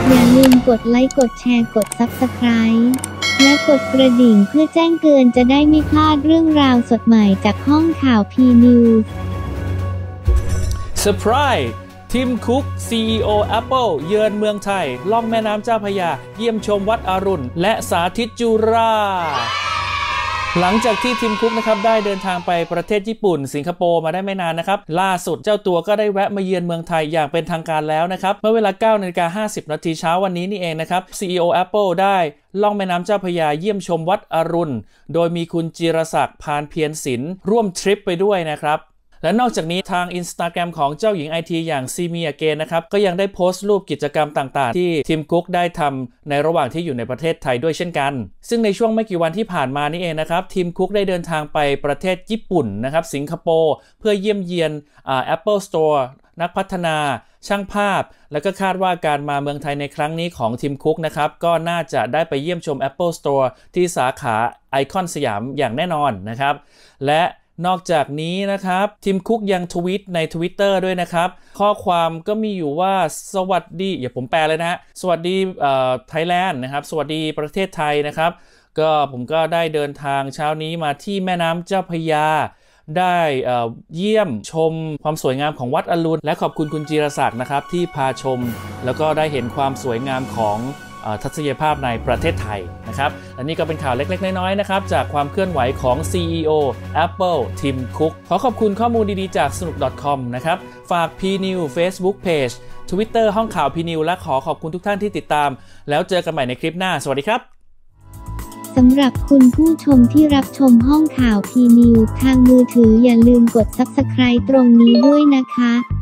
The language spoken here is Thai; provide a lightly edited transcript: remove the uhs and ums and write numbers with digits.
อย่าลืมกดไลค์กดแชร์กด Subscribe และกดกระดิ่งเพื่อแจ้งเตือนจะได้ไม่พลาดเรื่องราวสดใหม่จากห้องข่าว P-News เซอร์ไพรส์ทิมคุก CEO Apple เยือนเมืองไทยล่องแม่น้ำเจ้าพระยาเยี่ยมชมวัดอรุณและสาธิตจุฬาหลังจากที่ทิมคุกนะครับได้เดินทางไปประเทศญี่ปุ่นสิงคโปร์มาได้ไม่นานนะครับล่าสุดเจ้าตัวก็ได้แวะมาเยือนเมืองไทยอย่างเป็นทางการแล้วนะครับเมื่อเวลา 9:50 น.เช้าวันนี้นี่เองนะครับ CEO Apple ได้ล่องแม่น้ำเจ้าพระยาเยี่ยมชมวัดอรุณโดยมีคุณจิรศักดิ์พานเพียรศิลป์ร่วมทริปไปด้วยนะครับและนอกจากนี้ทาง Instagram ของเจ้าหญิงไอทีอย่างซีเมียเกนนะครับก็ยังได้โพสต์รูปกิจกรรมต่างๆที่ทิมคุกได้ทำในระหว่างที่อยู่ในประเทศไทยด้วยเช่นกันซึ่งในช่วงไม่กี่วันที่ผ่านมานี่เองนะครับทิมคุกได้เดินทางไปประเทศญี่ปุ่นนะครับสิงคโปร์เพื่อเยี่ยมเยียนApple Store นักพัฒนาช่างภาพแล้วก็คาดว่าการมาเมืองไทยในครั้งนี้ของทิมคุกนะครับก็น่าจะได้ไปเยี่ยมชม Apple Store ที่สาขาไอคอนสยามอย่างแน่นอนนะครับและนอกจากนี้นะครับทิมคุกยังทวีตใน Twitter ด้วยนะครับข้อความก็มีอยู่ว่าสวัสดีอย่าผมแปลเลยนะฮะสวัสดีไทยแลนด์นะครับสวัสดีประเทศไทยนะครับก็ผมก็ได้เดินทางเช้านี้มาที่แม่น้ำเจ้าพระยาได้เยี่ยมชมความสวยงามของวัดอรุณและขอบคุณคุณจิรศักดิ์นะครับที่พาชมแล้วก็ได้เห็นความสวยงามของทัศนียภาพในประเทศไทยนะครับและนี่ก็เป็นข่าวเล็กๆน้อยๆนะครับจากความเคลื่อนไหวของ CEO Apple ทิมคุกขอขอบคุณข้อมูลดีๆจากสนุก .com นะครับฝาก P-News Facebook Page Twitter ห้องข่าว P-News และขอบคุณทุกท่านที่ติดตามแล้วเจอกันใหม่ในคลิปหน้าสวัสดีครับสำหรับคุณผู้ชมที่รับชมห้องข่าว P-News ทางมือถืออย่าลืมกด Subscribe ตรงนี้ด้วยนะคะ